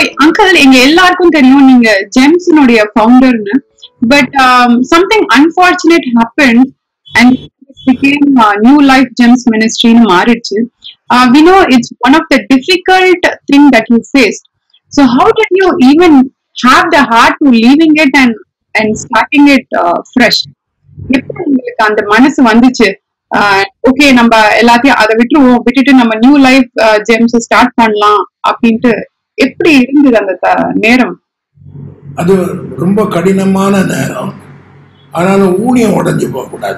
Uncle எங்க எல்லாருக்கும் தெரியும் நீங்க ஜெம்ஸினுடைய ஃபவுண்டர்னு. But something unfortunate happen and became New Life Gems Ministry ன்னு மாறிடுச்சு. We know it's one of the difficult thing that you faced. So how did you even have the heart to leaving it and starting it fresh? எப்படி உங்களுக்கு அந்த மனசு வந்துச்சு? Okay நம்ம எல்லாத்தையும் அதை விட்டுட்டு நம்ம நியூ லைஃப் ஜெம்ஸ் ஸ்டார்ட் பண்ணலாம் அப்படின்ட்டு எப்படி இருந்தது அந்த நேரம்? அது ரொம்ப கடினமான நேரம். ஆனாலும் ஊனியம் உடைஞ்சு போக கூடாது.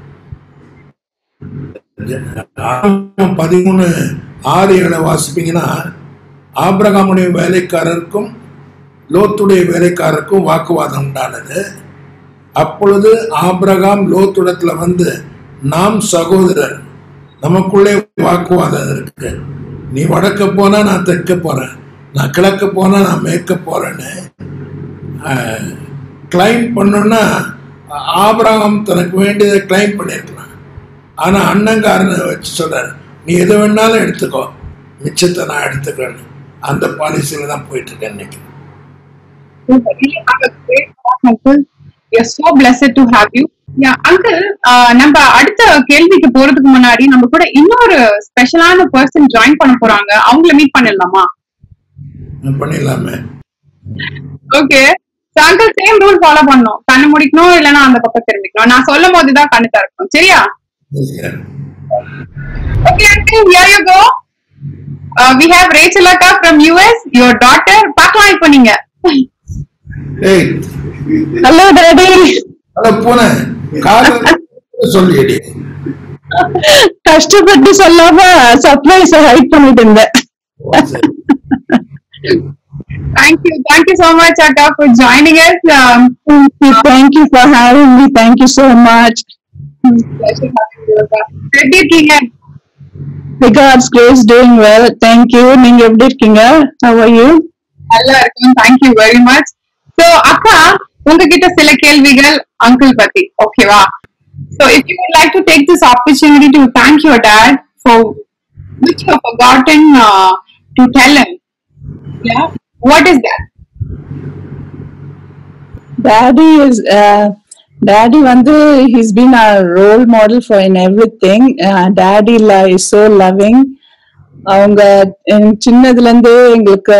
13:6 வாசிப்பீங்கன்னா, ஆபிரகாமுடைய வேலைக்காரருக்கும் லோத்துடைய வேலைக்காரருக்கும் வாக்குவாதம் உண்டானது. அப்பொழுது ஆபிரகாம் லோத்துடத்துல வந்து, நாம் சகோதரர், நமக்குள்ளே வாக்குவாதம் இருக்கு, நீ வடக்க போனா நான் தெற்க போறேன், நான் கிழக்க போனா நான் மேற்க போறேன்னு கிளைம் பண்ணோன்னா ஆபிரகாம் தனக்கு வேண்டியதை கிளைம் பண்ணியிருக்கலாம். ஆனா அண்ணங்காரனை வச்சு சொல்றாரு, நீ எது வேணாலும் எடுத்துக்கோ, மிச்சத்தை நான் எடுத்துக்கிறேன்னு. அந்த பாலிசியில தான் போயிட்டு இருக்கேன் இன்னைக்கு. நம்ம அடுத்த கேள்விக்கு போறதுக்கு முன்னாடி நம்ம கூட இன்னொரு ஸ்பெஷலான பர்சன் ஜாயின் பண்ண போறாங்க. அவங்கள மீட் பண்ணிடலாமா? பண்ணிடலாமே. Okay, uncle same rule follow பண்ணணும். கண்ணு முடிக்கணும், இல்லைன்னா அந்த பக்கம் திரும்பிக்கணும். நான் சொல்லும் போதுதான் கண்ணு திறக்கணும். சரியா? Okay, uncle, here you go. We have Rachel Akka from US, your daughter. பார்க்கலாம் இப்போ நீங்க. Hey. Hello, Daddy. Hello, பூனை. சொல்லிடி. கஷ்டப்பட்டு சொல்லாம சர்ப்ரைஸ் ஹைட் பண்ணிட்டு இருந்தேன். Thank you so much, Akka, for joining us. Thank you for having me. Thank you so much. Pleasure having you, Akka. எப்படி இருக்கீங்க? By God's grace, doing well. Thank you. நீங்க எப்படி இருக்கீங்க? How are you? நல்லா இருக்கேன். Thank you very much. So, அக்கா, உங்ககிட்ட சில கேள்விகள் அங்கிள் பத்தி, ஓகேவா? So, if you would like to take this opportunity to thank your dad for which you have forgotten to tell him, yeah, what is that? Daddy வந்து he's been a role model for in everything. Daddy is so loving. அவங்க சின்னதுல இருந்து எங்களுக்கு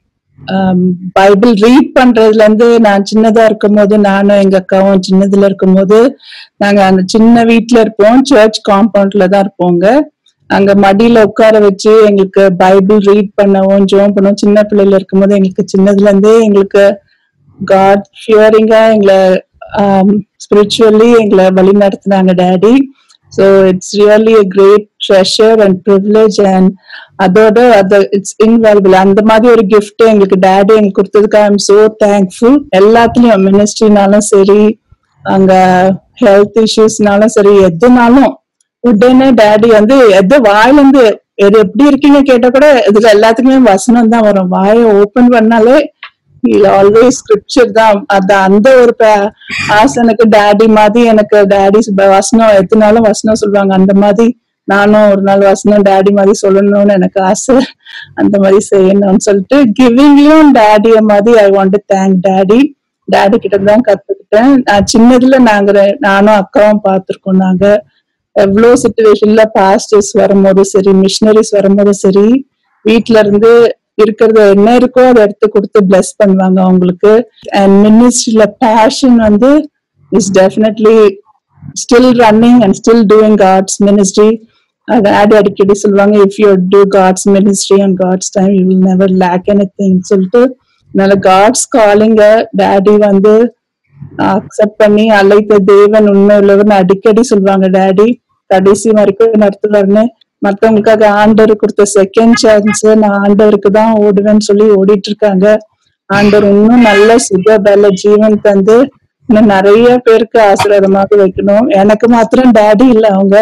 Bible read பண்றதுல இருந்து, நான் சின்னதா இருக்கும் போது, நானும் எங்க அக்காவும் சின்னதுல இருக்கும் போது, நாங்க அந்த சின்ன வீட்டுல இருப்போம், சர்ச் காம்பவுண்ட்ல தான் இருப்போங்க. அங்க மடியில உட்கார வச்சு எங்களுக்கு பைபிள் ரீட் பண்ணவும் ஜெபம் பண்ணவும், சின்ன பிள்ளைல இருக்கும் போது எங்களுக்கு சின்னதுல இருந்தே எங்களுக்கு காட் ஃபியரிங்கா எங்களை ஸ்பிரிச்சுவலி எங்களை வழி நடத்தினாங்க daddy. So it's really a great treasure and privilege, and அதோட இட்ஸ் இன்வால்பிள். அந்த மாதிரி ஒரு கிஃப்ட் எங்களுக்கு டாடி எங்களுக்கு கொடுத்ததுக்கு ஐ எம் சோ தேங்க்ஃபுல். எல்லாத்துலயும் மினிஸ்ட்ரினாலும் சரி, அங்க ஹெல்த் இஷ்யூஸ்னாலும் சரி, எதுனாலும் உடனே டாடி வந்து எது வாயில இருந்து எது எப்படி இருக்கீங்க கேட்டா கூட இதுல எல்லாத்துக்குமே வசனம் தான் வரும். வாயை ஓபன் பண்ணாலே ஆல்வேஸ் ஸ்கிரிப்சர் தான். அந்த ஒரு ஆசனுக்கு டாடி மாதிரி எனக்கு டாடி வசனம் எதுனாலும் வசனம் சொல்லுவாங்க. அந்த மாதிரி நானும் ஒரு நாள் வசனம் டாடி மாதிரி சொல்லணும்னு எனக்கு ஆசை. அந்த மாதிரி செய்யணும்னு சொல்லிட்டு கிவிங்லயும் டாடிய மாதிரி I want to thank daddy. Daddy கிட்ட தான் கத்துக்கிட்டேன். சின்னதுல நானும் அக்காவும் பார்த்திருக்கோம். நாங்க எவ்வளவு சிச்சுவேஷன்ல பாஸ்டர்ஸ் வரும்போது சரி, மிஷினரிஸ் வரும்போது சரி, வீட்டுல இருந்து இருக்கிறது என்ன இருக்கோ அதை எடுத்து கொடுத்து பிளஸ் பண்ணுவாங்க அவங்களுக்கு. அண்ட் மினிஸ்ட்ரியில பேஷன் வந்து is definitely still running and still doing God's ministry. Daddy அடிக்கடி சொல்லுவாங்க, if you do God's ministry and God's time you will never lack anything சொல்லிட்டு. அதனால காட்ஸ் காலிங்க டாடி வந்து அக்செப்ட் பண்ணி அழைத்த தேவன் உண்மை உள்ளவர்னு அடிக்கடி சொல்லுவாங்க டாடி. கடைசி வரைக்கும் நடத்துவாருன்னு. மத்தவங்களுக்காக ஆண்டவர் கொடுத்த செகண்ட் சான்ஸ் நான் ஆண்டவருக்கு தான் ஓடுவேன்னு சொல்லி ஓடிட்டு இருக்காங்க. ஆண்டவர் இன்னும் நல்ல சுக பல ஜீவன் தந்து இன்னும் நிறைய பேருக்கு ஆசீர்வாதமாக வைக்கணும். எனக்கு மாத்திரம் டாடி இல்ல, அவங்க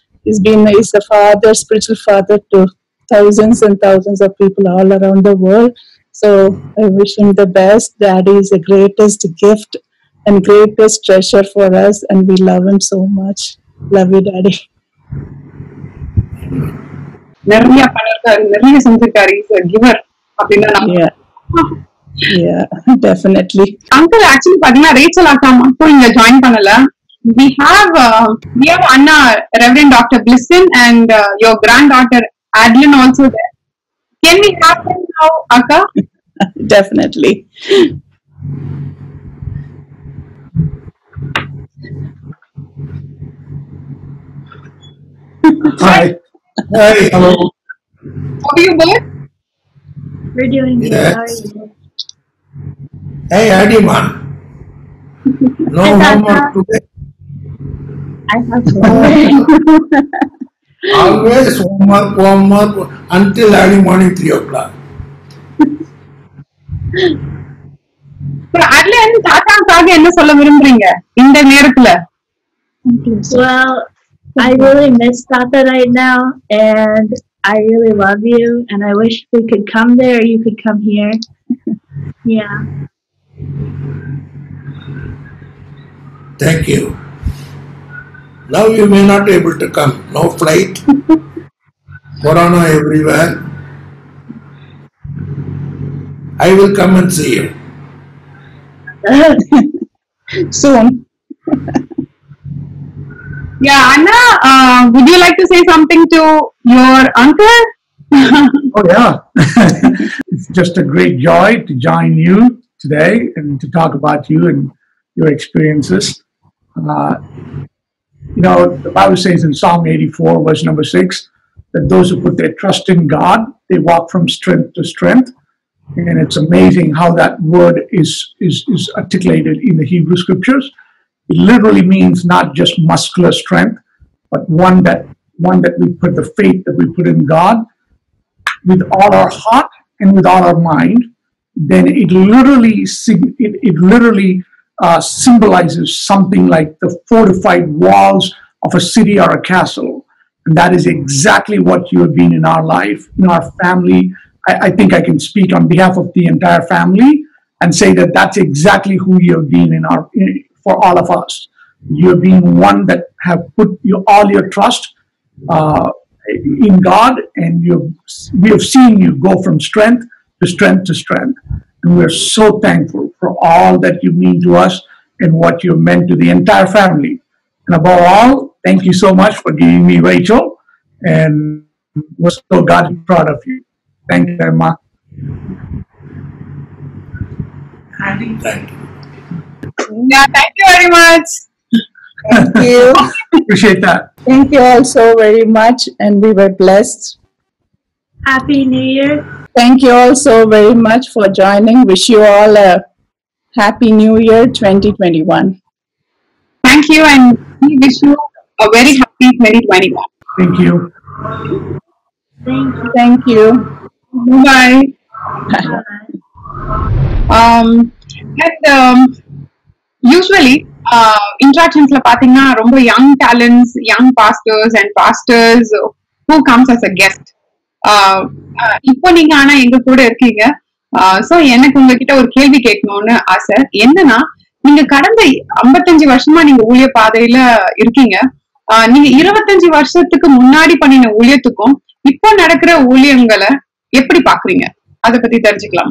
is a father, spiritual father to thousands and thousands of people all around the world. So I wish him the best. Daddy is the greatest gift and greatest treasure for us, and we love him so much. Love you, Daddy. நிறைய பண்ணிருக்காரு, நிறைய செஞ்சிருக்காரு. Giver அப்படின்னா Yeah, definitely. Uncle actually பாத்தீங்கன்னா Rachel அக்கா மட்டும் இங்க join பண்ணல. We have Anna Reverend Dr. Blisson and your granddaughter Adeline also there. Can we have them now, Akka? Definitely. Hi. Hey, Hello. How are you both? We're doing good. Yes. How are you? hey, Adima. No Hi, Tata. homework today. I have homework. Always homework until early morning 3 o'clock. Adeline, தாத்தாக்காக என்ன சொல்ல விரும்புறீங்க இந்த நேரத்துல? Well, I really miss Tata right now, and I really love you, and I wish we could come there or you could come here. Yeah. Thank you. Now you may not be able to come. No flight. Corona everywhere. I will come and see you. Soon. Yeah, Anna, would you like to say something to your uncle? Oh, yeah. It's just a great joy to join you today and to talk about you and your experiences. The Bible says in Psalm 84, verse number 6, that those who put their trust in God, they walk from strength to strength. And it's amazing how that word is articulated in the Hebrew scriptures. It literally means not just muscular strength, but one that we put the faith that we put in God with all our heart and with all our mind. Then it literally symbolizes something like the fortified walls of a city or a castle. And that is exactly what you have been in our life, in our family. I think I can speak on behalf of the entire family and say that that's exactly who you have been for all of us. You have been one that have put all your trust in God, and we have seen you go from strength to strength to strength. And we're so thankful for all that you mean to us and what you've meant to the entire family. And above all, thank you so much for giving me Rachel, and we're so God proud of you. Thank you, Emma. Thank you. Yeah, thank you very much. Thank you. Appreciate that. Thank you all so very much, and we were blessed. Happy New Year. Thank you all so very much for joining. Wish you all a happy New Year 2021. Thank you, and we wish you a very happy 2021. Thank you. Thank you. Thank you. Bye. Bye. Usually interactionsல பாத்தீங்கன்னா ரொம்ப young talents, young pastors and pastors who comes as a guest. இப்போ நீங்க ஆனா எங்க கூட இருக்கீங்க. So எனக்கு உங்ககிட்ட ஒரு கேள்வி கேட்கணும்னு ஆசை. என்னன்னா, நீங்க கடந்த 55 வருஷமா நீங்க ஊழிய பாதையில இருக்கீங்க. நீங்க 25 வருஷத்துக்கு முன்னாடி பண்ணின ஊழியத்துக்கும் இப்போ நடக்கிற ஊழியங்களை எப்படி பாக்குறீங்க? அத பத்தி தெரிஞ்சுக்கலாமா?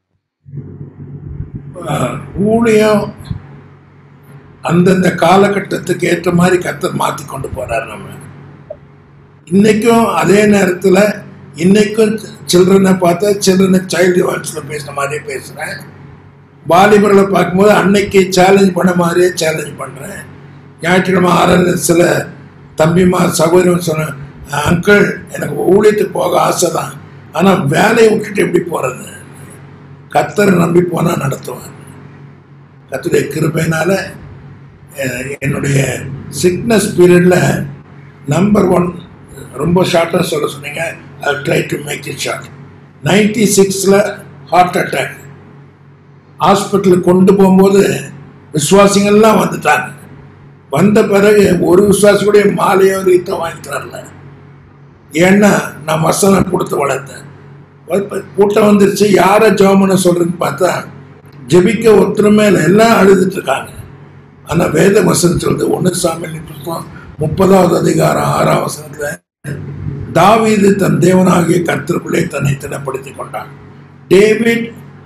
ஊழியம் அந்தந்த காலகட்டத்துக்கு ஏற்ற மாதிரி கர்த்தர் மாத்தி கொண்டு போறாரு. நம்ம இன்னைக்கும் அதே நேரத்துல இன்னைக்கும் சில்ட்ரனை பார்த்தா சில்ட்ரனை சைல்டு வான்ஸ்ல பேசுற மாதிரியே பேசுறேன். வாலிபர்களை பார்க்கும்போது அன்னைக்கு சேலஞ்ச் பண்ண மாதிரியே சேலஞ்ச் பண்றேன். ஞாயிற்றுக்கிழமை ஆரம்ப சில தம்பிமா சகோதரன் சொன்ன, அங்கிள் எனக்கு ஊழியத்துக்கு போக ஆசை தான், ஆனா வேலையை விட்டுட்டு எப்படி போறது? கர்த்தரை நம்பி போனா நடத்துவேன். கர்த்தருடைய கிருபையினால என்னுடைய சிக்னஸ் பீரியட்ல நம்பர் 1 ரொம்ப ஷார்ட்டாக சொல்ல சொன்னீங்க. I try to make it short. 96ல் ஹார்ட் அட்டாக். ஹாஸ்பிட்டலுக்கு கொண்டு போகும்போது விசுவாசிகள்லாம் வந்துட்டாங்க. வந்த பிறகு ஒரு விசுவாசி கூட மாலையோ ரீத்தம் வாங்கி தரல. ஏன்னா நான் வசனம் கொடுத்து வளர்த்தேன். கூட்டம் வந்துருச்சு, யாரை ஜெபம் பண்ண சொல்றதுன்னு பார்த்தா ஜெபிக்க ஒருத்தருமே இல்லை, எல்லாம் அழுதுட்டு இருக்காங்க. ஆனால் வேத வசனம் சொல்றது 1 சாமுவேல் புத்தகம் 30வது அதிகாரம் 6ஆம் வசனத்துல, தாவீது தன் தேவனாகிய கர்த்தருக்குள்ளே தன்னை திடப்படுத்திக் கொண்டான். David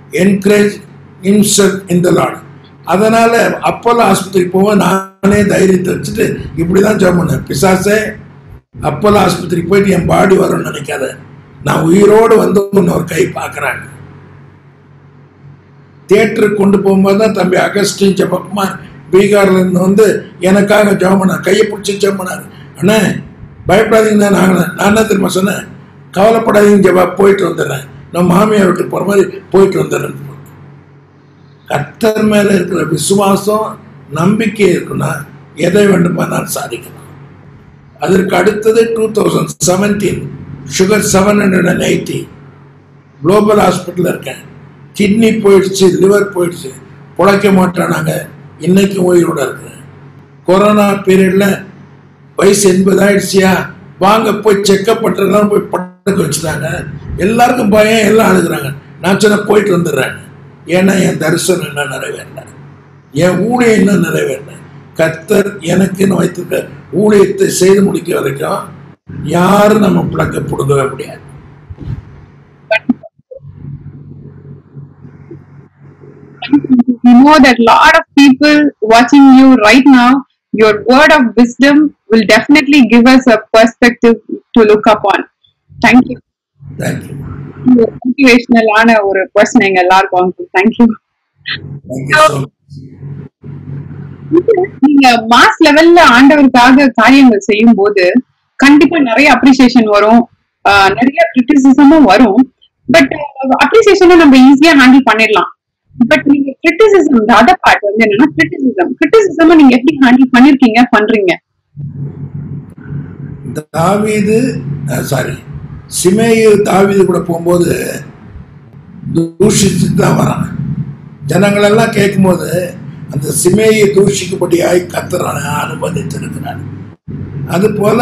encourage himself in the Lord. அதனால அப்போலோ ஆஸ்பத்திரிக்கு போவோம், நானே தைரியத்தை வச்சுட்டு இப்படிதான் ஜெபம் பண்ணேன், பிசாசே அப்போலோ ஆஸ்பத்திரிக்கு போயிட்டு என் பாடி வரும்னு நினைக்காத, நான் உயிரோடு வந்து இன்னொரு கை பார்க்குறாங்க. தியேட்டருக்கு கொண்டு போகும்போது தான் தம்பி அகஸ்டின் ஜெபக்குமார் பீகார்ல இருந்து வந்து எனக்காக ஜெபம் பண்ணார், கையை பிடிச்சி ஜெபம் பண்ணார். அண்ணே பயப்படாதீங்க தான் நான் என்ன தெரியுமா சொன்னேன், கவலைப்படாதீங்க ஜெபா, போயிட்டு வந்துடுறேன், நான் மாமியார் வீட்டுக்கு போகிற மாதிரி போயிட்டு வந்துடுறேன். கர்த்தர் மேல இருக்கிற விசுவாசம் நம்பிக்கை இருக்குன்னா எதை வேண்டுமா நான் சாதிக்கலாம். அதற்கு அடுத்தது 2017 சுகர் 780, குளோபல் ஹாஸ்பிட்டல் இருக்கேன், கிட்னி போயிடுச்சு, லிவர் போயிடுச்சு, பிழைக்க மாட்டானாங்க, இன்னைக்கு உயிரோட இருக்கிறேன். கொரோனா பீரியட்ல வயசு 80 ஆயிடுச்சியா, வாங்க போய் செக்அப் பண்றதுலாம் போய் படுக்க வச்சுட்டாங்க. எல்லாருக்கும் பயம், எல்லாம் அழுகுறாங்க. நான் சொன்ன போயிட்டு வந்துடுறேன், ஏன்னா என் தரிசனம் என்ன நிறைவேறல, என் ஊழியம் என்ன நிறைவேறல. கர்த்தர் எனக்கு வைத்திருக்க ஊழியத்தை செய்து முடிக்க வரைக்கும் யாரும் நம்ம பிளக்க பிடுங்கவே முடியாது. You know that a lot of people watching you right now, your word of wisdom will definitely give us a perspective to look upon. Thank you. Thank you. Motivational ஆன ஒரு person எங்க எல்லாருக்கும். Thank you. Thank you so much. நீங்க mass லெவல்ல ஆண்டவருக்காக காரியங்கள் செய்யும் போது கண்டிப்பா நிறைய அப்ரிசியேஷன் வரும், நிறைய கிரிட்டிசிசமும் வரும். பட் அப்ரிசியேஷனை நம்ம ஈஸியா ஹேண்டில் பண்ணிடலாம். பட் நீங்க கிரிட்டிசிசம், அதர் பார்ட் வந்து என்னன்னா கிரிட்டிசிசம் நீங்க எப்படி ஹேண்டில் பண்ணிருக்கீங்க, பண்றீங்க? சிமேயு தாவீது கூட போகும்போது தூஷித்து தான் வரான். ஜனங்கள் எல்லாம் கேட்கும்போது அந்த சிமேயை தூஷிக்கும்படியாய் கர்த்தர் அனுமதித்திருக்கிறார். அது போல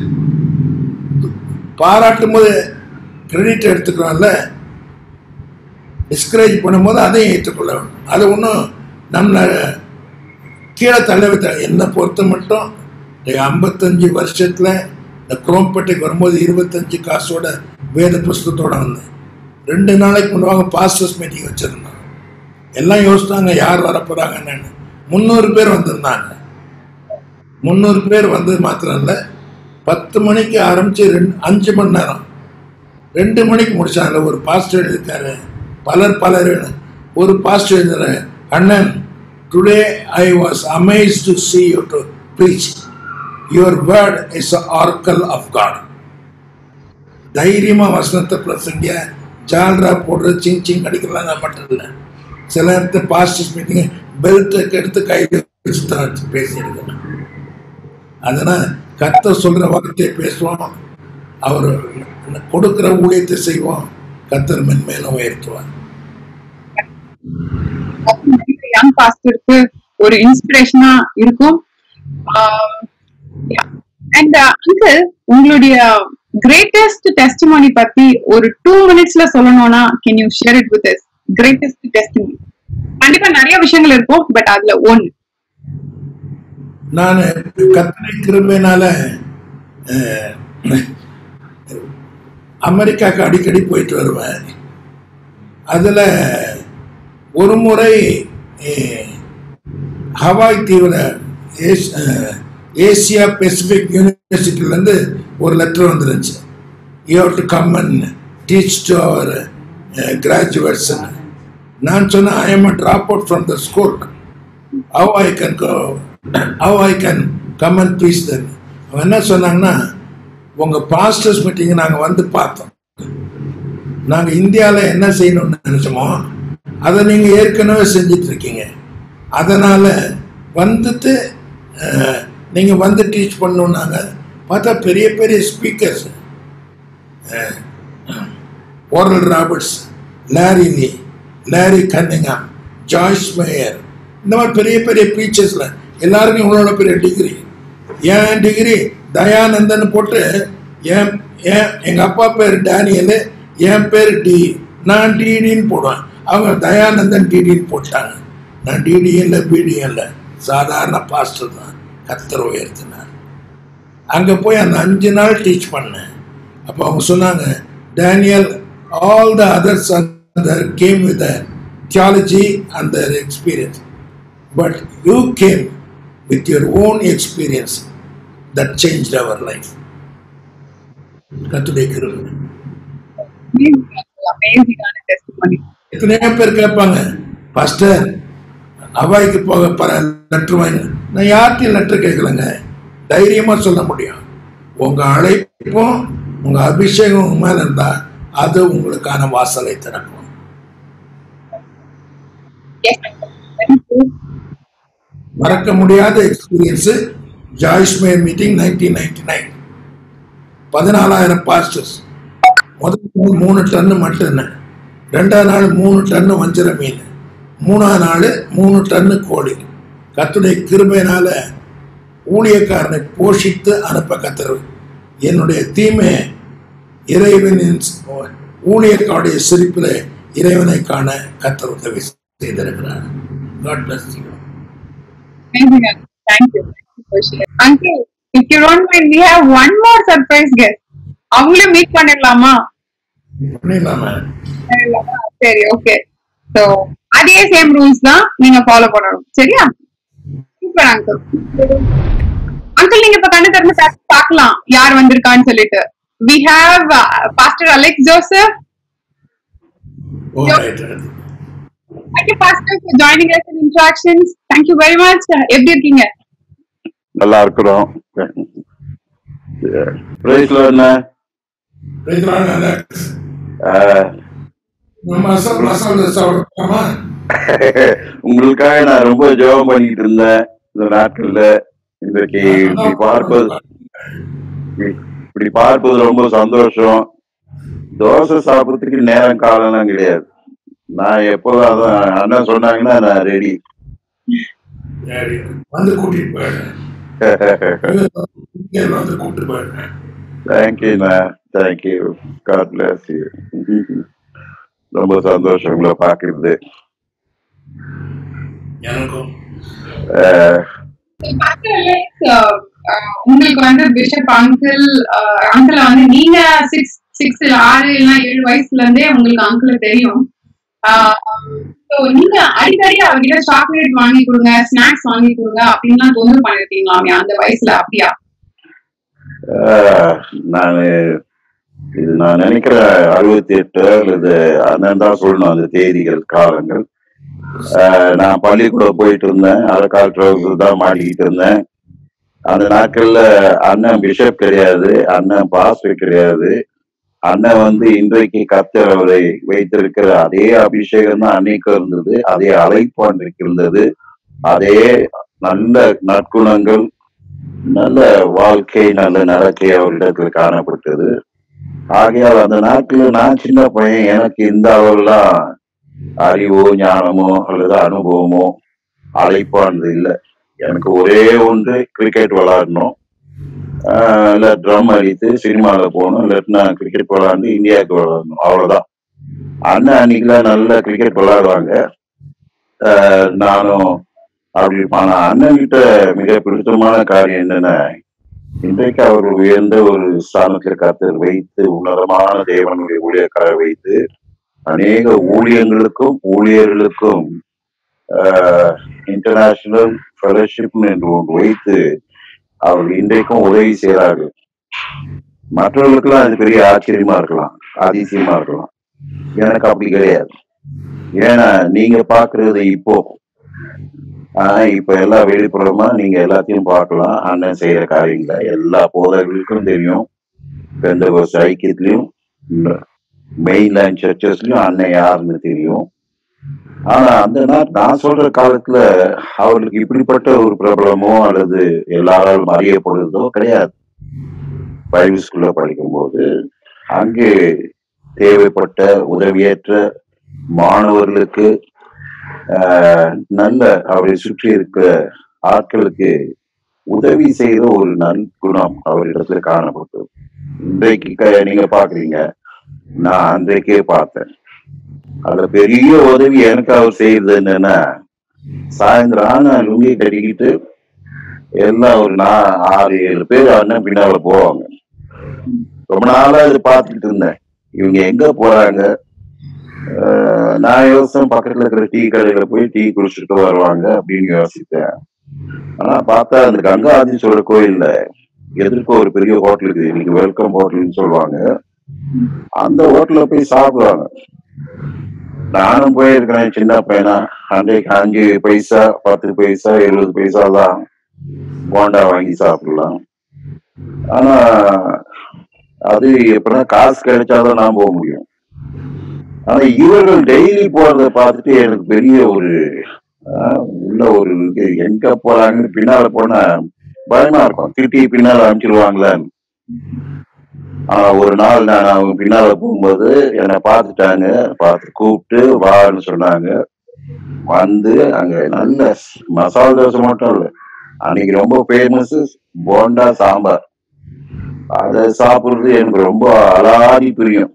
பாராட்டும் போது கிரெடிட் எடுத்துக்கிறோம்ல, டிஸ்கரேஜ் பண்ணும்போது அதையும் ஏற்றுக்கொள்ள வேண்டும். அது ஒன்றும் நம்மளை கீழே தள்ளவிட்ட. என்னை பொறுத்த மட்டும் 55 வருஷத்துல இந்த குரோம்பேட்டைக்கு வரும்போது 25 காசோட வேத புஸ்தகத்தோட வந்தேன். 2 நாளைக்கு முன்னாக பாஸ்டர்ஸ் மீட்டிங் வச்சிருந்தோம். எல்லாம் யோசித்தாங்க யார் வரப்போறாங்க என்னன்னு. 300 பேர் வந்திருந்தாங்க. 300 பேர் வந்து மாத்திரம் இல்லை, 10 மணிக்கு ஆரம்பிச்சு 5 மணி நேரம் 2 மணிக்கு முடிச்சாங்க. ஒரு பாஸ்டர் எழுதியிருக்காரு, பலர் ஒரு பாஸ்டர் எழுதுற, அண்ணன் today I was amazed to see you to preach. Your word is an oracle of God. தைரியமா வசனத்தை பிரசங்க, ஜால்ரா போடுற சிங் அடிக்கலாம் மட்டும் இல்லை. சில இடத்துல பாஸ்டர்ஸ் மீட்டிங் பெல்ட்டுக்கு எடுத்து கையில் வச்சு பேசியிருக்கேன். அதனால் கர்த்தர் சொல்ற வார்த்தையை பேசுவோம், அவர் கொடுக்கிற ஊழியத்தை செய்வோம், கர்த்தர் மென்மேலும் உயர்த்துவார். யங் பாஸ்டருக்கு ஒரு இன்ஸ்பிரேஷனா இருக்கும். அண்ட் அங்கிள், உங்களுடைய கிரேட்டஸ்ட் டெஸ்டிமோனி பத்தி ஒரு 2 minutesல சொல்லணும்னா can you share it with us? Greatest testimony கண்டிப்பா நிறைய விஷயங்கள் இருக்கும், பட் அதுல ஒன்னு. நான் கர்த்தருடைய கிருபையினால அமெரிக்காவுக்கு அடிக்கடி போயிட்டு வருவேன். அதுல ஒரு முறை ஹவாய் தீவுல ஏசியா பெசிபிக் யூனிவர்சிட்டிலேருந்து ஒரு லெட்டர் வந்துருந்துச்சு. You have to come and teach to our graduates. நான் சொன்னேன், I am a drop out from the school, how I can come and please then. அவங்க என்ன சொன்னாங்கன்னா, உங்கள் பாஸ்டர்ஸ் மீட்டிங்கை நாங்கள் வந்து பார்த்தோம், நாங்கள் இந்தியாவில் என்ன செய்யணும்னு நினச்சோமோ அதை நீங்கள் ஏற்கனவே செஞ்சிட்ருக்கீங்க, அதனால் வந்துட்டு நீங்கள் வந்து டீச் பண்ணணுன்னாங்க. பார்த்தா பெரிய பெரிய speakers, Oral Roberts, Larry Cunningham, Joyce Meyer, இந்த மாதிரி பெரிய பெரிய ப்ரீச்சர்ஸில் எல்லாருக்கும் இவ்வளோ பெரிய டிகிரி. என் டிகிரி தயானந்தன் போட்டு, எங்கள் அப்பா பேர் டேனியல், என் பேர் டி, நான் டிடின்னு போடுவேன். அவங்க தயானந்தன் டிடின்னு போட்டாங்க. நான் டிடிஎல்ல பிடிஎல்ல சாதாரண பாஸ்டர் தான். கர்த்தர் உயர்த்தினார். அங்கே போய் அந்த 5 நாள் டீச் பண்ணேன். அப்போ அவங்க சொன்னாங்க, Daniel, all the others came with theology and their experience. But you came with your own experience that changed our life. கர்த்தருடைய கிருபை. அமேசிங்கான டெஸ்டிமனி. எத்தனையோ பேர் கேட்பாங்க, பாஸ்டர் அவாய்க்கு போக லெட்டர் வாங்க. நான் யார்கிட்டையும் லெட்டர் கேட்கலங்க. தைரியமா சொல்ல முடியும். உங்க அழைப்பும் உங்க அபிஷேகம் உங்க மேல இருந்தா அது உங்களுக்கான வாசலை திறக்கும். மறக்க முடியாத எக்ஸ்பீரியன்ஸ் ஜாய்ஸ்மேர் மீட்டிங் 1999. 14,000 பாஸ்டர்ஸ். முதல் நாள் 3 டன்னு மட்டன், 2ஆம் நாள் 3 டன்னு வஞ்சர மீன், 3ஆம் நாள் 3 டன்னு கோழி. கர்த்தருடைய கிருபையினால ஊழியக்காரனை போஷித்து அனுப்ப கர்த்தர். என்னுடைய தீமை இறைவனின் ஊழியக்காருடைய சிரிப்பில் இறைவனை காண கர்த்தர் உதவி செய்திருக்கிறார். God bless you. Thank you. Uncle, if you don't mind, we have one more surprise guest. அவங்களே மீட் பண்ணிடலாமா? சரி, ஓகே. சோ அதே சேம் ரூல்ஸ் தான் நீங்க ஃபாலோ பண்ணணும். சரியா? Super uncle. அங்கிள் நீங்க இப்ப கண்ணு திறந்து பார்க்கலாம் யார் வந்திருக்கான்னு சொல்லிட்டு. We have Pastor Alex Joseph. Thank you, Pastor, for joining us in Interactions. Thank you very much. எப்படி இருக்கீங்க? நல்லா இருக்கிறோம். Praise Lord. Praise Lord, Alex. உங்களுக்காக நான் ரொம்ப ஜெபம் பண்ணிட்டு இருந்தேன் இந்த நாட்கள்ல. இன்றைக்கு இப்படி பார்ப்பது ரொம்ப சந்தோஷம். தோசை சாப்பிட்றதுக்கு நேரம் காலம் கிடையாது. நான் எப்போதும் அதான் அண்ணன் சொன்னாங்கன்னா நான் ரெடி. தேங்க்யூண்ணா, தேங்க்யூ. God bless you. ரொம்ப சந்தோஷம் உங்களை பார்க்கறது. உங்களுக்கு வந்து பிஷப் அங்கிள் வந்து நீங்க 6 இல்ல 6 இல்ல 7 வயசுல இருந்தே உங்களுக்கு அங்கிள் தெரியும். நீங்க அடிக்கடி அவர்கிட்ட சாக்லேட் வாங்கி கொடுங்க, ஸ்நாக்ஸ் வாங்கி கொடுங்க அப்படின்லாம் தொந்தரவு பண்ணிருக்கீங்களாமே அந்த வயசுல? அப்படியா? நான் நினைக்கிறேன் 68 அல்லது அண்ணன் தான் சொல்லணும் அந்த தேதிகள் காலங்கள். நான் பள்ளிக்கூடம் போயிட்டு இருந்தேன், அரைக்கால் ட்ரவுசர் தான் மாட்டிக்கிட்டு இருந்தேன். அந்த நாட்கள்ல அண்ணன் பிஷப் கிடையாது, அண்ணன் பாஸ்டர் கிடையாது. அண்ணன் வந்து இன்றைக்கு கர்த்தர் அவரை வைத்திருக்கிற அதே அபிஷேகம் தான் அன்னைக்கு இருந்தது, அதே அழைப்பு அன்றைக்கு இருந்தது, அதே நல்ல நற்குணங்கள், நல்ல வாழ்க்கை, நல்ல நடக்கை அவரிடத்துல காணப்பட்டது. ஆகையால் அந்த நாட்கள்ல நான் சின்ன பையன், எனக்கு இந்த அளவுலாம் அறிவோ ஞானமோ அல்லது அனுபவமோ அழைப்பானது இல்லை. எனக்கு ஒரே ஒன்று கிரிக்கெட் விளையாடணும், இல்ல ட்ரம் அடித்து சினிமாவில் போகணும், இல்லாட்டினா கிரிக்கெட் விளையாண்டு இந்தியாவுக்கு விளையாடணும், அவ்வளவுதான். அண்ணன் அன்னைக்குலாம் நல்ல கிரிக்கெட் விளையாடுவாங்க, நானும் அப்படி. ஆனா அண்ணன் கிட்ட மிக பிடித்தமான காரியம் என்னன்னா, இன்றைக்கு அவர் உயர்ந்த ஒரு ஸ்தானத்தில் கர்த்தர் வைத்து உன்னதமான தேவனுடைய ஊழியக்கார வைத்து அநேக ஊழியங்களுக்கும் ஊழியர்களுக்கும் இன்டர்நேஷனல் ஃபெலோஷிப் என்று ஒன்று வைத்து அவர் இன்றைக்கும் உதவி செய்கிறார்கள். மற்றவர்களுக்கெல்லாம் அது பெரிய ஆச்சரியமா இருக்கலாம், அதிசயமா இருக்கலாம். எனக்கு அப்படி கிடையாது. ஏன்னா நீங்க பாக்குறது இப்போ, இப்ப எல்லாம் வெளிப்புறமா நீங்க எல்லாத்தையும் பார்க்கலாம். அண்ணன் செய்யற காரியங்களை எல்லா போதர்களுக்கும் தெரியும். பெந்தகோஸ்து ஐக்கியத்திலையும் மெயின்லைன் சர்ச்சஸ்லயும் அண்ணன் யாருன்னு தெரியும். ஆனா அந்த நான் சொல்ற காலத்துல அவர்களுக்கு இப்படிப்பட்ட ஒரு பிரபலமோ அல்லது எல்லாராலும் அறியப்படுறதோ கிடையாது. பைபிள் ஸ்கூல்ல படிக்கும் போது அங்கே தேவைப்பட்ட உதவியேற்ற மாணவர்களுக்கு நல்ல அவரை சுற்றி இருக்கிற ஆட்களுக்கு உதவி செய்த ஒரு நற்குணம் அவரிடத்துல காணப்பட்டது. இன்றைக்கு நீங்க பாக்குறீங்க, நான் அன்றைக்கே பார்த்தேன். அதுல பெரிய உதவி எனக்கு அவர் செய்யறது என்னன்னா, சாயந்தரம் ஆனா லுங்கி கட்டிக்கிட்டு எல்லாம் ஒரு 6-7 பேர் அண்ணன் பின்னால போவாங்க. ரொம்ப நாளா இது பார்த்துக்கிட்டு இருந்தேன், இவங்க எங்க போறாங்க, நான் யோசிச்சேன், பக்கத்துல இருக்கிற டீ கடையில போய் டீ குடிச்சிட்டு வருவாங்க அப்படின்னு யோசித்தேன். ஆனா பார்த்தா அந்த கங்காதீஸ்வரர் கோயில்ல எதிர்க்க ஒரு பெரிய ஹோட்டல் இருக்குது, இன்னைக்கு வெல்கம் ஹோட்டல்னு சொல்லுவாங்க. அந்த ஹோட்டல்ல போய் சாப்பிடுவாங்க. நானும் போயிருக்கிறேன் சின்ன பையனா. அன்றைக்கு 5 பைசா 10 பைசா 70 பைசா தான் போண்டா வாங்கி சாப்பிடலாம். ஆனா அது எப்படின்னா காசு கிடைச்சாதான் நான் போக முடியும். ஆனா இவர்கள் டெய்லி போறத பார்த்துட்டு எனக்கு பெரிய ஒரு உள்ள ஒரு எங்க போறாங்கன்னு பின்னால போனா பயமா இருக்கும், திட்டி பின்னால அனுப்பிச்சிருவாங்களான்னு. ஆனா ஒரு நாள் நான் அவங்க பின்னால போகும்போது என்னை பார்த்துட்டாங்க, பார்த்து கூப்பிட்டு வான்னு சொன்னாங்க. வந்து அங்க நல்ல மசாலா தோசை மட்டும் இல்ல, அன்னைக்கு ரொம்ப ஃபேமஸ் போண்டா சாம்பார். அதை சாப்பிடுறது எனக்கு ரொம்ப அலாதி பிரியம்.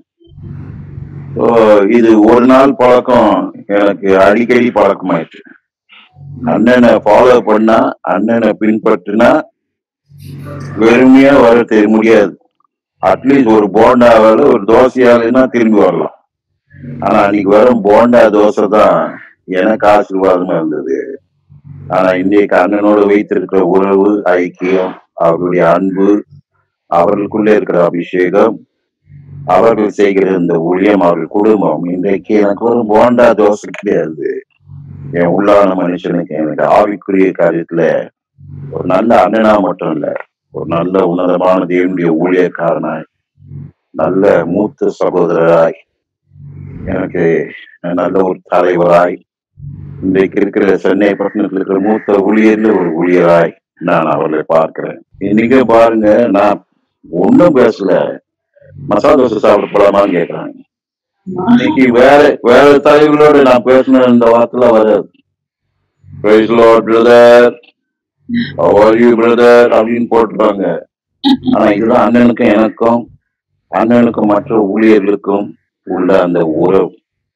இது ஒரு நாள் பழக்கம் எனக்கு அடிக்கடி பழக்கமாயிடுச்சு. அண்ணனை ஃபாலோ பண்ணா, அண்ணனை பின்பற்றினா வெறுமையா வர தெரிய முடியாது. அட்லீஸ்ட் ஒரு போண்டாவால ஒரு தோசையாலன்னா திரும்பி வரலாம். ஆனா அன்னைக்கு வரும் போண்டா தோசை தான் எனக்கு ஆசீர்வாதமா இருந்தது. ஆனா இன்றைக்கு அண்ணனோட வைத்திருக்கிற உறவு, ஐக்கியம், அவருடைய அன்பு, அவர்களுக்குள்ளே இருக்கிற அபிஷேகம், அவர்கள் செய்கிற இந்த ஊழியம், அவர்கள் குடும்பம், இன்றைக்கு எனக்கு ஒரு போண்டா தோசை கிடையாது. என் உள்ளான மனுஷனுக்கு எனக்கு ஆவிக்குரிய காரியத்துல ஒரு நல்ல அண்ணனா மட்டும் இல்ல, ஒரு நல்ல உன்னதமான தேவனுடைய ஊழியக்காரனாய், நல்ல மூத்த சகோதரராய், எனக்கு நல்ல ஒரு தலைவராய், இன்றைக்கு இருக்கிற சென்னை பட்டணத்தில் இருக்கிற மூத்த ஊழியர்ல ஒரு ஊழியராய் நான் அவர்களை பார்க்கிறேன். இன்னைக்கு பாருங்க, நான் ஒன்னும் பேசல, மசாலா தோசை சாப்பிட போலாமான்னு கேட்கறாங்க. இன்னைக்கு வேற வேற தலைவர்களோட நான் பேசின இந்த வார்த்தைலாம் வராது. Praise Lord, brother. How are you, brother? அப்படின்னு போட்டுருவாங்க. ஆனா இதுதான் அண்ணனுக்கும் எனக்கும், அண்ணனுக்கும் மற்ற ஊழியர்களுக்கும் உள்ள அந்த உறவு.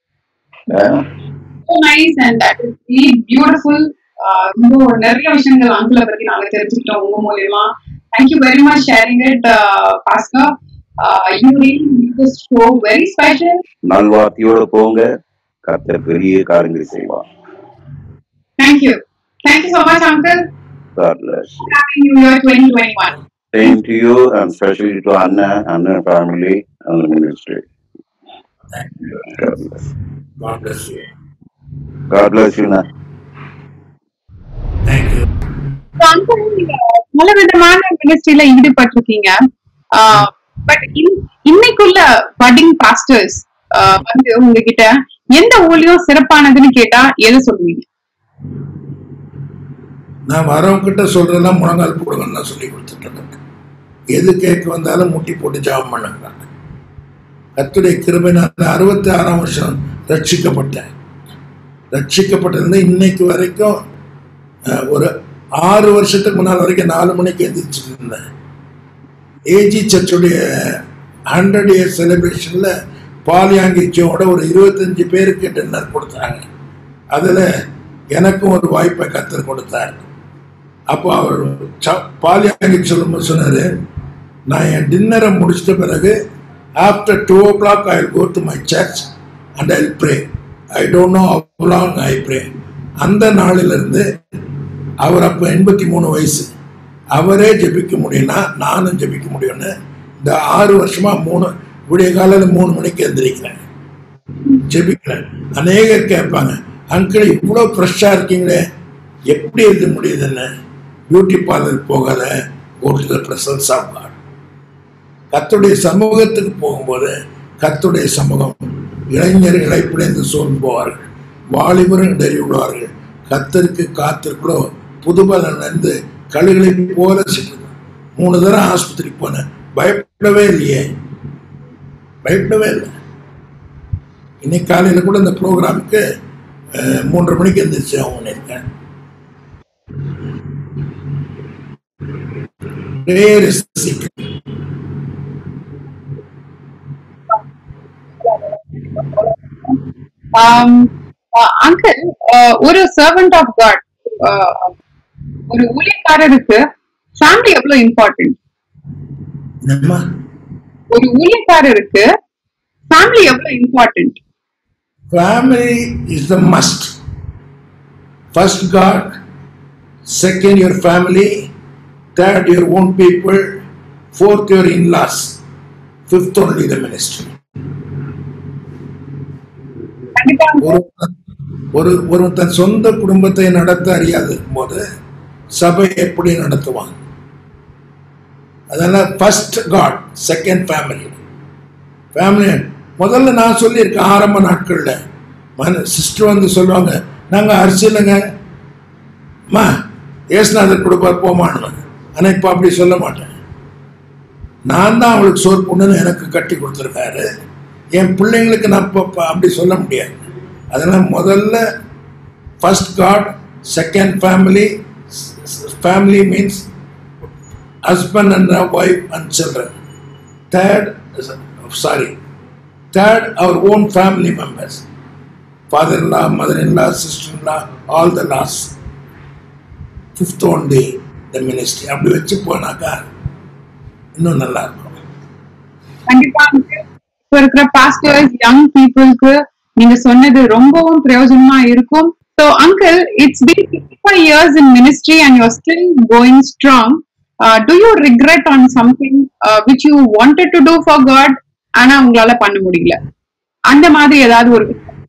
So nice and that is really beautiful. ரொம்ப நிறைய விஷயங்கள் அங்கிளை பத்தி நாங்க தெரிஞ்சுக்கிட்டோம் உங்க மூலியமா. Thank you very much sharing it, Pastor. You really make this show very special. நல்வார்த்தையோட போங்க, கர்த்தர் பெரிய காரியங்களை செய்வார். Thank you. Thank you so much, Uncle. God bless you. Happy New Year 2021. Same to you and especially to Anna family and the ministry. Thank you. God bless. God bless you. God bless you, Anna. Thank you. Uncle, நீங்க பல விதமான மினிஸ்ட்ரியில ஈடுபட்டிருக்கீங்க. But இன்னைக்குள்ள budding pastors வந்து உங்ககிட்ட எந்த ஊழியம் சிறப்பானதுன்னு கேட்டா எதை சொல்லுவீங்க? நான் வரவங்க கிட்ட சொல்றதெல்லாம் முழங்கால் போடுங்கன்னு நான் சொல்லி கொடுத்துட்டு இருக்கேன். எது கேட்க வந்தாலும் முட்டி போட்டு ஜெபம் பண்ணுங்க. கர்த்தருடைய கிருபையினால 66ஆம் வருஷம் ரட்சிக்கப்பட்டிருந்த இன்னைக்கு வரைக்கும் ஒரு 6 வருஷத்துக்கு முன்னால் வரைக்கும் 4 மணிக்கு எந்திரிச்சிட்டு இருந்தேன். ஏஜி சர்ச்சுடைய 100 இயர் செலிப்ரேஷன்ல பாலியாங்கிச்சோட ஒரு 25 பேருக்கு டின்னர் கொடுத்தாங்க. அதுல எனக்கும் ஒரு வாய்ப்பை கர்த்தர் கொடுத்தார். அப்போ அவர் பாலியாங்கி சொல்லும்போது சொன்னாரு, நான் என் டின்னரை முடிச்சிட்ட பிறகு after 2 o'clock I will go to my church and I will pray. I don't know how long I pray. அந்த நாளிலிருந்து அவர் அப்போ 83 வயசு, அவரே ஜெபிக்க முடியும்னா நானும் ஜெபிக்க முடியும்னு இந்த 6 வருஷமா விடிய காலையில் 3 மணிக்கு எந்திரிக்கிறேன், ஜெபிக்கிறேன். அநேகர் கேட்பாங்க, அங்கிள் இவ்வளோ ஃப்ரெஷ்ஷாக இருக்கீங்களே எப்படி இருக்க முடியுதுன்னு. பியூட்டி பார்லர் போகாத, go to the presence of God. கர்த்தருடைய சமூகத்துக்கு போகும்போது கர்த்தருடைய சமூகம் இளைஞர்கள் இழைப்பிடைந்து சோர்ந்து போவார்கள், வாலிபரும் இடறி விடுவார்கள். கர்த்தருக்கு காத்திருக்கிறோ புதுபலன் வந்து கழுகளை போல சிட்டு. 3 தடவை ஆஸ்பத்திரிக்கு போனேன், பயப்படவே இல்லையே, பயப்படவே இல்லை. இன்னைக்கு காலையில் கூட இந்த ப்ரோக்ராமுக்கு 3:30 மணிக்கு எந்திரிச்சு அவங்க பண்ணியிருக்கேன். அங்கிள், ஒரு சர்வன்ட் ஆஃப் காட், ஒரு ஊழியக்காரருக்கு ஃபேமிலி எவ்வளவு இம்பார்ட்டன்ட்? ஒரு ஊழியக்காரருக்கு ஃபேமிலி எவ்வளவு important? family is the must. First God, second your family, third your own people, fourth your in-laws, fifth only the ministry. ஒரு தன் சொந்த குடும்பத்தை நடத்த அறியாது போது சபை எப்படி நடத்துவான்? அதனால ஃபர்ஸ்ட் காட், செகண்ட் ஃபேமிலி. முதல்ல நான் சொல்லியிருக்கேன் ஆரம்ப நாட்கள்ல சிஸ்டர் வந்து சொல்லுவாங்க, நாங்க அரிசிலங்க அம்மா ஏசுநாதர் கொடுப்பார் போமான்னு. ஆனா இப்ப அப்படி சொல்ல மாட்டேன். நான் தான் அவளுக்கு சோறு பொண்ணுன்னு எனக்கு கட்டி கொடுத்துருக்காரு. என் பிள்ளைங்களுக்கு நான் அப்படி சொல்ல முடியாது. அதனால முதல்ல first God, second family. Family means husband and wife and children. Third, our own family members. Father-in-law, mother-in-law, sister-in-law, all the laws. Fifth only the ministry. அப்படி வச்சு போனாக்கா இன்னும் நல்லா இருக்கும். கண்டிப்பா இப்ப இருக்கிற பாஸ்டர்ஸ், யங் பீப்புளுக்கு நீங்க சொன்னது ரொம்பவும் பிரயோஜனமா இருக்கும். So uncle, it's been 55 years in ministry and you're still going strong. Do you regret on something which you wanted to do for God ஆனா உங்களால பண்ண முடியல? அந்த மாதிரி ஏதாவது ஒரு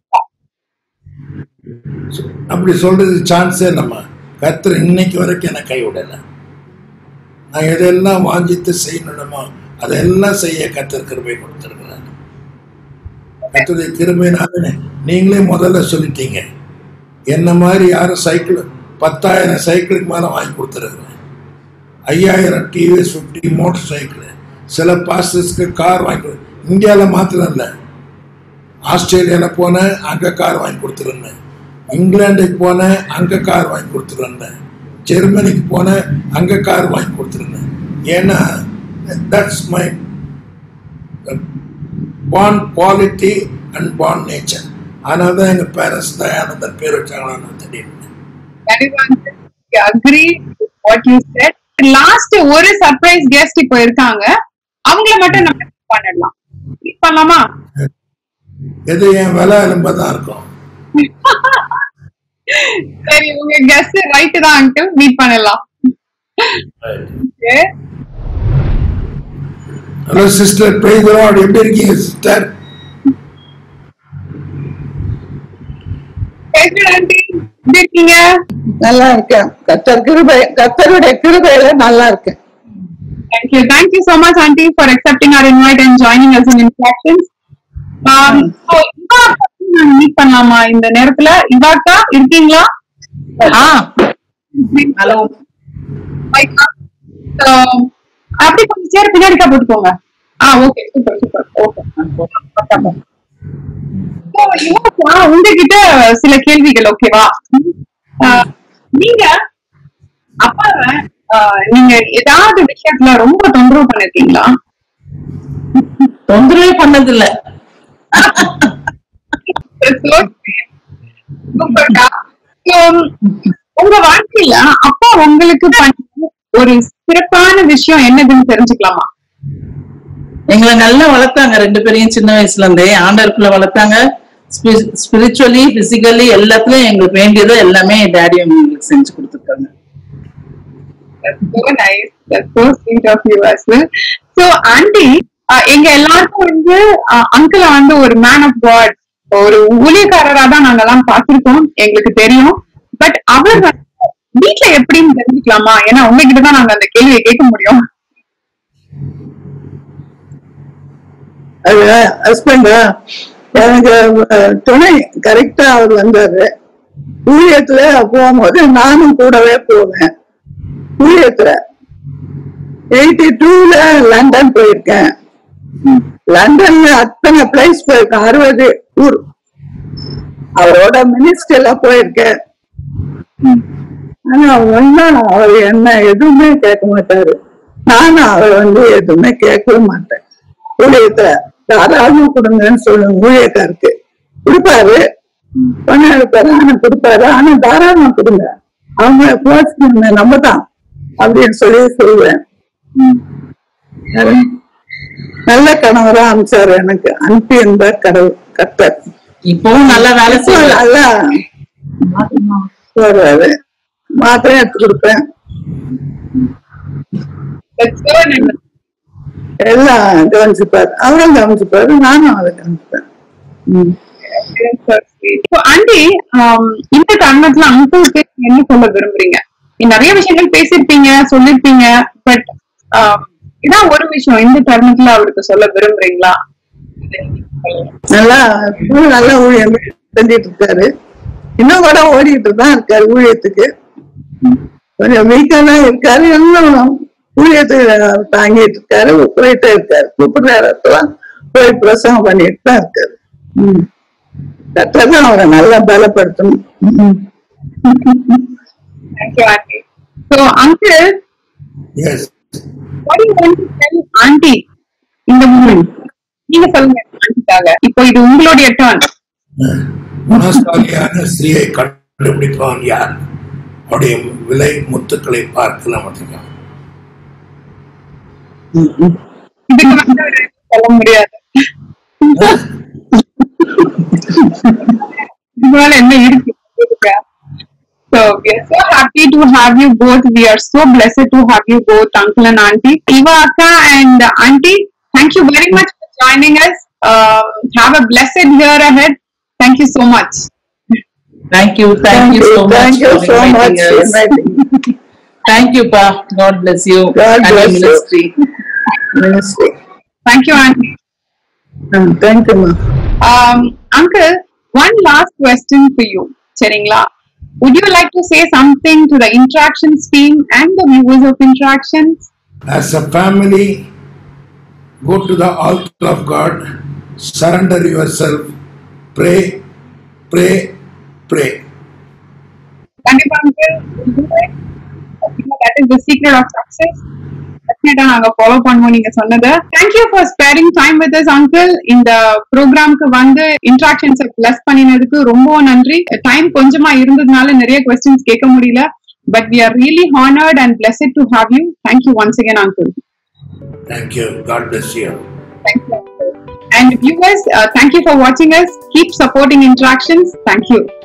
அப்படி சொல்றது சான்ஸே நம்ம கர்த்தர் இன்னைக்கு வரைக்கும் என்ன கைவிடல. நான் எதெல்லாம் வாஞ்சித்து செய்யணுமோ அதெல்லாம் செய்ய கர்த்தர் கிருபை கொடுத்திருக்கிறார். கர்த்தருடைய கிருபைனால நீங்களே முதல்ல சொல்லிட்டீங்க, என்ன மாதிரி யாரும் சைக்கிள் 10,000 சைக்கிளுக்கு மேல வாங்கி கொடுத்துருக்குறேன். 5000 டிவிஎஸ் 50 மோட்டர் சைக்கிள். சில பாஸ்டர்ஸ்க்கு கார் வாங்கி இந்தியாவில் மாத்திரம் இல்லை, ஆஸ்திரேலியாவில் போனேன் அங்கே கார் வாங்கி கொடுத்துருந்தேன், இங்கிலாந்துக்கு போனேன் அங்கே கார் வாங்கி கொடுத்துருந்தேன், ஜெர்மனிக்கு போனேன் அங்கே கார் வாங்கி கொடுத்துருந்தேன். ஏன்னா that's my born quality and born nature. அதனால தான் எங்கள் பேரண்ட்ஸ் தயானந்தன் பேர் வச்சாங்களான்னு தெரியும். லாஸ்ட் ஒரு சர்ப்ரைஸ் கெஸ்ட் இப்போ இருக்காங்க, அவங்கள மட்டும் நம்ம பண்ணலாம். பண்ணலாமா? எது என் விலை எலும்பதான் இருக்கும். சரி, உங்க கெஸ்ட் ரைட் தான் அங்கிள், மீட் பண்ணலாம். Hello sister, praise the Lord. எப்படி இருக்கீங்க சிஸ்டர்? நல்லா இருக்கேன். கர்த்தருடைய கிருபையில நல்லா இருக்கேன். Thank you so much, Auntie, for accepting our invite and joining us in Infractions. Meet பண்ணலாமா இந்த நேரத்துல? இவாக்கா இருக்கீங்களா? ஹலோ. அப்படி கொஞ்சம் சேர் பின்னாடிக்கா போட்டுக்கோங்க. Okay, super super. ஓகே, உங்ககிட்ட சில கேள்விகள். ஓகேவா? நீங்க அப்பாவை நீங்க ஏதாவது விஷயத்துல ரொம்ப தொந்தரவு பண்ணிருக்கீங்களா? தொந்தரவே பண்ணது இல்ல. உங்க வாழ்க்கையில அப்பா உங்களுக்கு பண்ண ஒரு சிறப்பான விஷயம் என்னதுன்னு தெரிஞ்சுக்கலாமா? எங்களை நல்லா வளர்த்தாங்க, 2 பேரையும் சின்ன வயசுல இருந்தே ஆண்டவருக்குள்ள வளர்த்தாங்க. ஸ்பிரிச்சுவலி, பிசிக்கலி எல்லாத்துலயும் எங்களுக்கு வேண்டியது எல்லாமே டாடி எங்களுக்கு செஞ்சு கொடுத்துருக்காங்க. எங்க எல்லாருக்கும் வந்து அங்கிள் வந்து ஒரு மேன் ஆஃப் காட், ஒரு ஊழியக்காரரா தான் நாங்க எல்லாம் பார்த்திருக்கோம், எங்களுக்கு தெரியும். பட் அவர் வீட்டுல எப்படின்னு தெரிஞ்சுக்கலாமா? ஏன்னா உங்ககிட்டதான் நாங்க அந்த கேள்வியை கேட்க முடியும். ஹஸ்பண்ட் எனக்கு துணை கரெக்டா அவர் வந்தாரு. ஊழியத்துல போகும்போது நானும் கூடவே போவேன். ஊழியத்துல 82ல லண்டன் போயிருக்கேன். லண்டன்ல அத்தனை பிளேஸ் போயிருக்கேன், 60 ஊர். அவரோட மினிஸ்டர்ல போயிருக்கேன். ஆனா ஒன்னும் அவர் என்ன எதுவுமே கேட்க மாட்டாரு. நானும் அவர் எதுவுமே கேட்கவே மாட்டேன். ஊழியத்துல தாராளமா கொடுங்கன்னு சொல்லுங்க. ஊழியக்காருக்கு கொடுப்பாரு, பணம் எடுப்பாரு, ஆனா கொடுப்பாரு. ஆனா தாராளமா கொடுங்க, அவங்க போர்ஸ் பண்ணுங்க, நம்ம தான் அப்படின்னு சொல்லி சொல்லுவேன். நல்ல கணவரா அமைச்சாரு எனக்கு. அனுப்பி இருந்த கடவுள் கர்த்தர். இப்பவும் நல்லா வேலை செய்யலாம். நல்லா வருவாரு, மாத்திரை எடுத்து கொடுப்பேன், எல்லாம் கவனிச்சுப்பாரு. அவரும் கவனிச்சுப்பாரு, நானும் அதை கவனிச்சுப்பேன். ஆண்டி, இந்த தருணத்துல அங்கிளுக்கு என்ன சொல்ல விரும்புறீங்க? நிறைய விஷயங்கள் பேசிருப்பீங்க, சொல்லிருப்பீங்க, பட் இதான் ஒரு விஷயம் இந்த தருணத்துல அவருக்கு சொல்ல விரும்புறீங்களா? நல்லா நல்லா ஊழியம் செஞ்சிட்டு இருக்காரு, இன்னும் கூட ஓடிட்டு தான் இருக்காரு. ஊழியத்துக்கு கொஞ்சம் வீக்கா தான் இருக்காரு, இன்னும் ஊழியத்துக்கு தாங்கிட்டு இருக்காரு, போயிட்டே இருக்காரு. கூப்பிடுற இடத்துலாம் போய் பிரசவம் பண்ணிட்டு தான் இருக்காரு. கரெக்டாக அவரை நல்லா பலப்படுத்தணும். Thank you, Auntie. So, Uncle, Yes. what do you want to tell Auntie in the moment? நீங்க சொல்லுங்க ஆண்டிக்காக. இப்போ இது உங்களுடைய டர்ன். குணசாலியான ஸ்திரீயை கண்டுபிடிப்பான் யார்? அவருடைய விலை முத்துக்களை பார்க்கலாம். இதுக்கு சொல்ல முடியாது. இதுனால என்ன இருக்கு? So we are so happy to have you both. We are so blessed to have you both, Uncle and Auntie. Eva Akka and Auntie, thank you very much for joining us. Have a blessed year ahead. Thank you so much. Thank you so much. Thank you so much. Thank you, Pa. God bless you. God bless you. Ministry. Thank you, Auntie. Thank you, Ma. Uncle, one last question for you. Seringla, would you like to say something to the Interactions team and the viewers of Interactions? As a family, go to the altar of God, surrender yourself, pray, pray, pray. Kandipa, Uncle, that is the secret of success. நாங்க follow பண்ணுவோம் நீங்க சொன்னதை. Thank you for sparing time with us uncle. இந்த ப்ரோக்ராம்க்கு வந்து interactions plus பண்ணினதுக்கு ரொம்ப நன்றி. Time கொஞ்சமா இருந்ததுனால நிறைய கொஸ்டின்ஸ் கேட்க முடியல, but we are really honored and blessed to have you. Thank you once again, uncle. Thank you. God bless you. Thank you, uncle. And viewers, thank you for watching us. Keep supporting Interactions. Thank you.